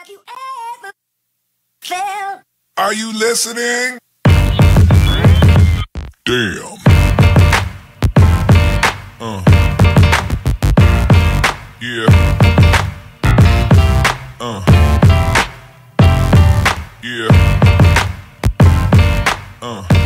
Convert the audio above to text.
Have you ever felt? Are you listening? Damn. Yeah. Yeah.